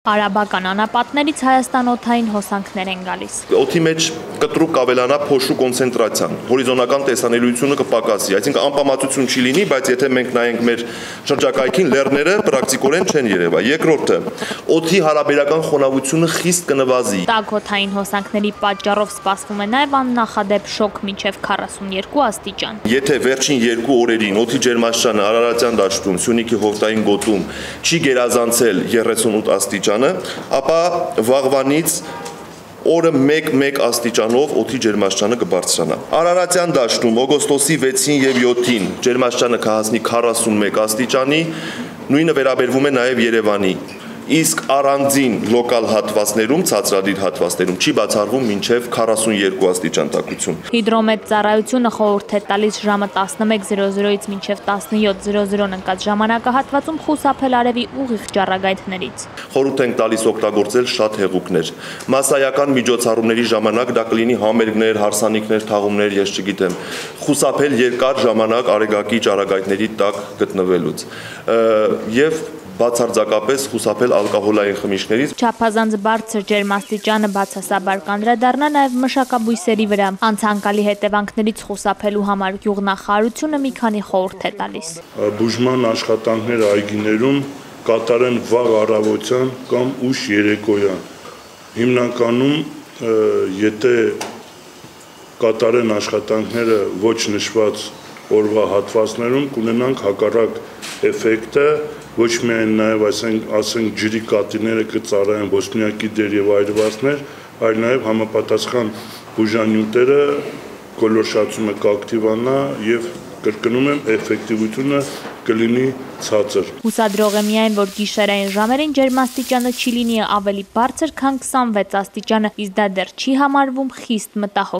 Արաբական անապատներից Հայաստան օդային հոսանքներ են գալիս։ Օդի մեջ կտրուկ կավելանա փոշու կոնցենտրացիան, հորիզոնական տեսանելիությունը կպակասի, այսինքն անպամատություն չի լինի, բայց եթե մենք նայենք մեր շրջակայքին, լեռները պրակտիկորեն չեն երևա։ Երկրորդը, օդի հարաբերական խոնավությունը խիստ կնվազի։ Տաք օդային հոսանքների պատճառով սպասվում է նաև աննախադեպ շոկ մինչև 42 աստիճան։ Եթե վերջին 2 օրերին օդի ջերմաստիճանը Արարատյան դաշտում, Սյունիքի հովտային գոտում չի գերազանցել 38 աստիճանը, ապա վաղվանից օրը 1 աստիճանով օդի ջերմաստիճանը կբարձրանա։ Արարատյան դաշտում օգոստոսի 6-ին եւ 7-ին ջերմաստիճանը կհասնի 41 աստիճանի, նույնը վերաբերվում է նաև Երևանի։ Իսկ առանձին լոկալ հատվածներում, ցածրադիր հատվածներում չի բացառվում մինչև 42 աստիճան տաքություն։ Հիդրոմետ ծառայությունը խորհուրդ է տալիս ժամը 11:00-ից մինչև 17:00 ընկած ժամանակահատվածում խուսափել արևի ուղիղ ճառագայթներից։ Խորհուրդ ենք տալիս օգտագործել շատ հեղուկներ։ Մասսայական միջոցառումների ժամանակ դա կլինի համերգներ, հարսանիքներ, թաղումներ, ես չգիտեմ, խուսափել երկար ժամանակ արեգակի ճառագայթների տակ գտնվելուց։ Եվ բացարձակապես խուսափել ալկոհոլային խմիչքներից։ Չափազանց բարձր ջերմաստիճանը բացասաբար կանդրադառնա նաև մշակաբույսերի վրա։ Անցանկալի հետևանքներից խուսափելու համար գյուղնախարարությունը մի քանի խորհուրդ է տալիս։ Բուժման աշխատանքները այգիներում կատարեն վաղ առավոտյան կամ ուշ երեկոյան։ Հիմնականում եթե կատարեն աշխատանքները ոչ նշված օրվա հատվածներում կունենանք հակառակ էֆեկտը, ոչ միայն նաև ասենք ջրի կատիները կծառայեն ոսպնյակի դեր եւ այրվածներ, այլ նաև համապատասխան բուժանյութերը գոլորշացումը կակտիվանա եւ կրկնում եմ էֆեկտիվությունը կլինի ցածր։ Հուսադրող է միայն, որ գիշերային ժամերին ջերմաստիճանը չի լինի ավելի բարձր, քան 26 աստիճանը, իսկ դա դեռ չի համարվում խիստ մտահոգ։